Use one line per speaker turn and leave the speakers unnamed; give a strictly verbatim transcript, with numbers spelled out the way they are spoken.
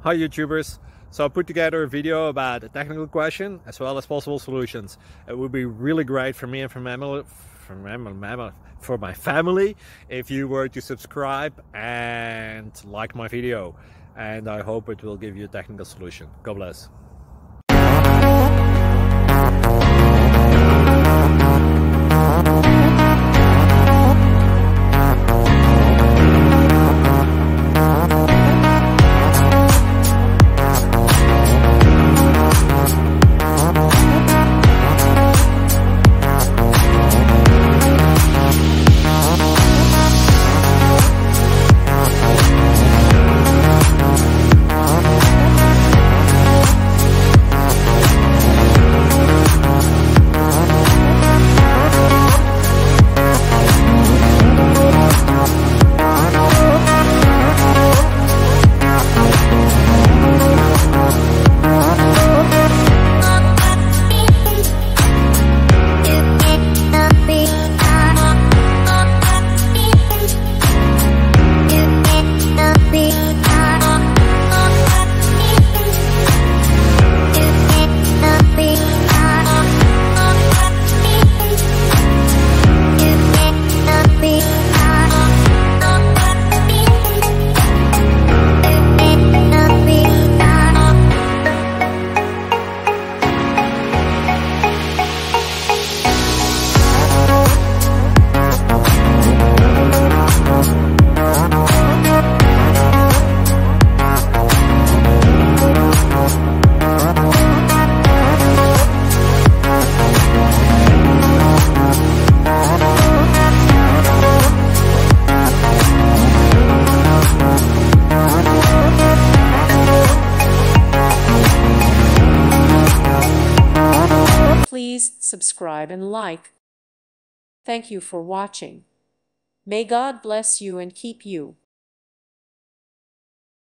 Hi YouTubers! So I put together a video about a technical question as well as possible solutions. It would be really great for me and for my family, for my, for my family if you were to subscribe and like my video. And I hope it will give you a technical solution. God bless.
Please subscribe and like. Thank you for watching. May God bless you and keep you.